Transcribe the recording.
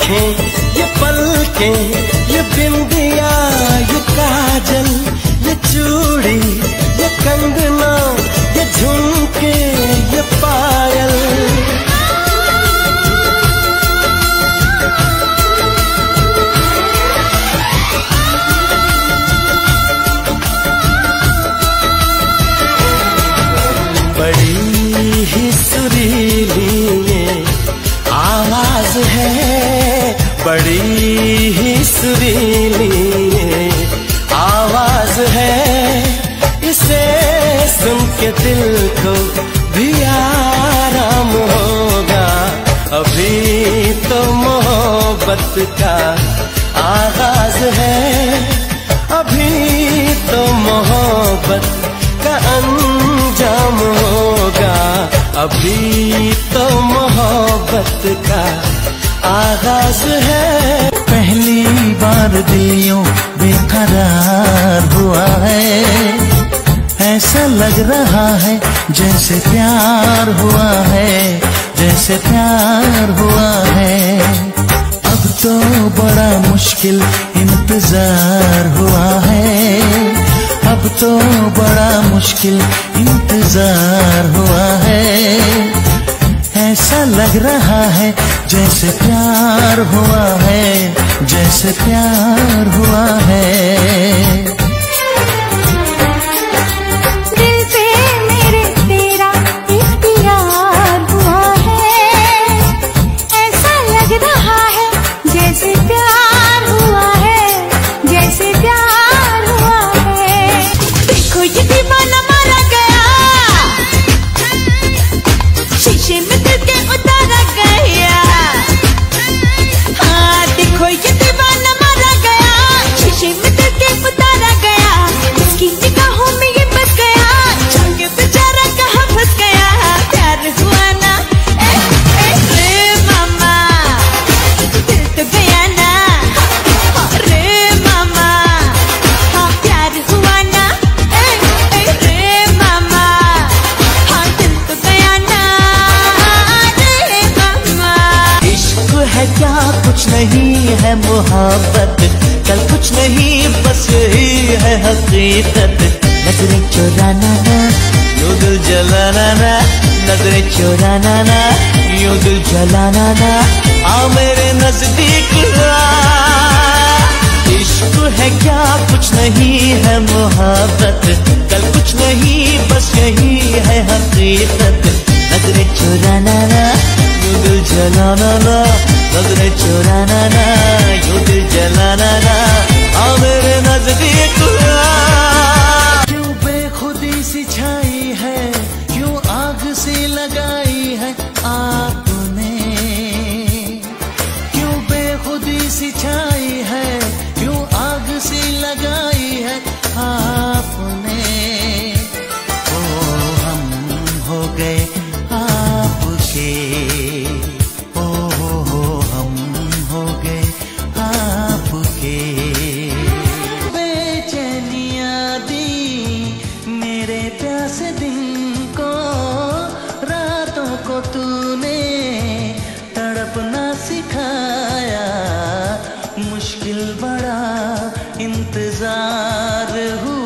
आंखें, ये पलकें, ये बिंदिया, ये काजल, ये चूड़ी, ये कंगना, ये झुमके, ये पायल। बड़ी ही सुरीली ये आवाज है, बड़ी ही सुरीली ये आवाज है। इसे सुन के दिल को भी आराम होगा। अभी तो मोहब्बत का आगाज है, अभी तो मोहब्बत का अंजाम होगा। अभी तो मोहब्बत का आगाज है। पहली बार दिल यूं बेकरार हुआ है, ऐसा लग रहा है जैसे प्यार हुआ है, जैसे प्यार हुआ है। अब तो बड़ा मुश्किल इंतजार हुआ है, अब तो बड़ा मुश्किल इंतजार हुआ है। ऐसा लग रहा है जैसे प्यार हुआ है, जैसे प्यार हुआ है। दिल पे मेरे तेरा इख्तियार हुआ है, ऐसा लग रहा है जैसे प्यार हुआ है, जैसे प्यार हुआ है। देखो ये दीवाना मारा गया, शीशे में दिल के उतारा गया। हाँ देखो ये दीवाना मारा गया, शीशे में दिल के उतारा गया। इसकी निगाहों में ये बस गया, जाके बेचारा कहाँ फंस गया। प्यार हुआ ना रे मामा, दिल तो गया ना रे मामा। हाँ प्यार हुआ ना रे मामा, हाँ दिल तो गया ना रे मामा। इश्क है क्या कुछ नहीं है मोहब्बत, कल कुछ नहीं बस यही है हकीकत। नजरें चुराना ना यूं दिल जलाना ना, नजरें चुराना ना यूं दिल जलाना ना। आ मेरे नजदीक आ। इश्क है क्या कुछ नहीं है मोहब्बत, कल कुछ नहीं बस यही है हकीकत। नजरें चुराना ना यूं दिल जलाना ना, नजरें चुराना ना यूं दिल जलाना ना। आ मेरे नजदीक आ। क्यों बेखुदी सी छाई है, क्यों आग सी लगाई है आपने। क्यों बेखुदी सी छाई है, क्यों आग सी लगाई है आपने। ओ हम हो गए आपके, हम हो गए आपके। बेचैनियां दी मेरे प्यासे दिन को, रातों को तूने तड़पना सिखाया। मुश्किल बड़ा इंतजार हुआ।